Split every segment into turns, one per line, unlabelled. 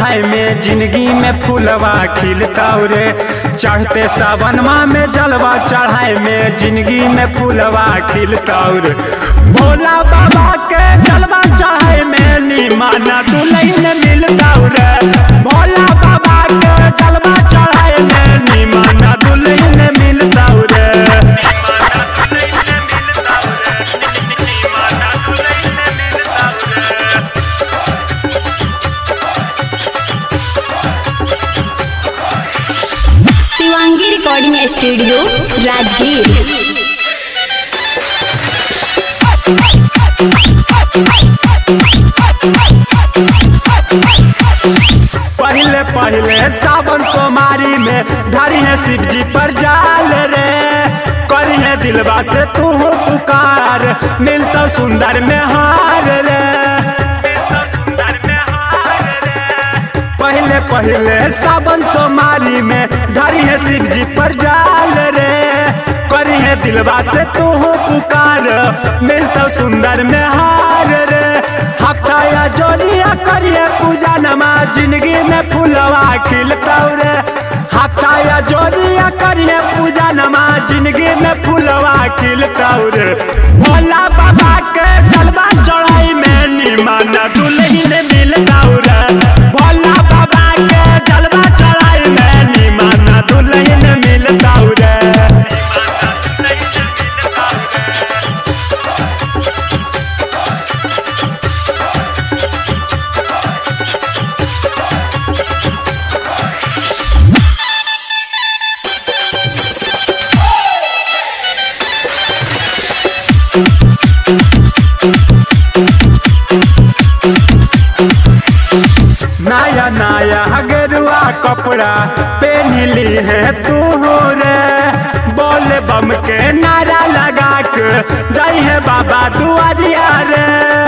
चढ़ाई में जिंदगी में फूलवा खिलता रे। चढ़ते सावन माह में जलवा चढ़ाई में जिंदगी में फूलवा खिलता रे। भोला बाबा के जलवा चढ़ाई में निमाना दुल्हन मिलता रे। भोला बाबा के जलवा चढ़ाई में निमाना दुल्हन मिलता रे।
Shivangi recording studio Rajgir.
पहले पहले सावन सोमारी में ढारी है शिव जी पर जाल रे। करी है दिलवा से तू पुकार मिलता सुंदर में हार रे। पहले पहले सावन सोमारी में ढारी है शिव जी पर जाल रे। करी है दिलवा से तू पुकार मिलता सुंदर में हार रे। हफ्ताया जोरिया करिए पूजा नमा जिंदगी में फूलवा खिलता रे। हफ्ताया जोरिया करिए पूजा नमा जिंदगी में फूलवा खिलता रे। भोला बाबा के जलवा चढ़ाई में निमाना दुल्हन मिलता रे। भोला बाबा के जलवा चढ़ाई में निमाना दुल्हन मिलता रे। नया नया गेरुआ कपड़ा पहनली है तू रे। बोल बम के नारा लगा के जय है बाबा दुआरिया रे।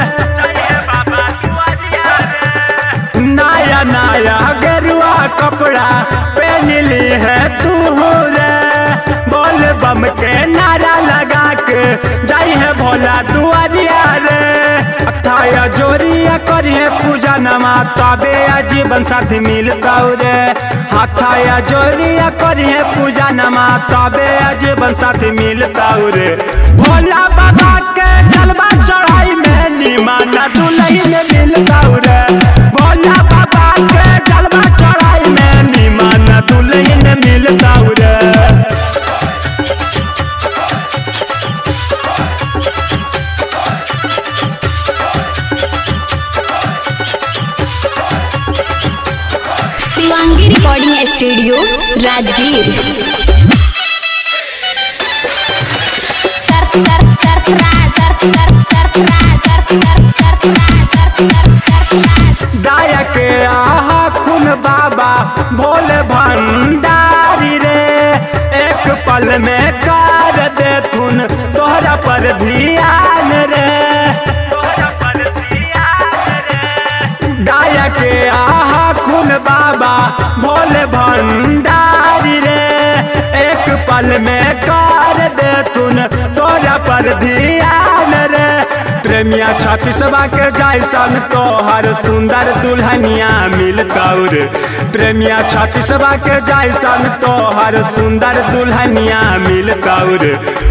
नया नया गेरुआ कपड़ा पहनली है तू रे। बोल बम के नारा लगा के जय है भोला दुआरिया रे। अथाया जोरिया करिए पूजा नमा तबे जीवन साथी मिलता रे। हाथाया जोरिया करिए पूजा नमा तबे जीवन साथी मिलता रे। भोला बाबा के जलवा चढ़ाई में निमाना दुल्हन मिलता रे। भोला बाबा के जलवा चढ़ाई में निमाना दुल्हन मिलता रे।
Shivangi recording studio Rajgir.
दाया के आहा खून बाबा भोले भंडारी रे। एक पल में कर दे थुन तोहरा पर ध्यान रे। दाया के आहा खून बाबा भोले भंडारी रे। एक पल में कर दे तुन तोरा पर ध्यान रे। प्रेमिया छत्तीसवा के जैसन तोहर सुंदर दुल्हनिया मिलता रे। प्रेमिया छत्तीसवा के जैसन तोहर सुंदर दुल्हनिया मिलता रे।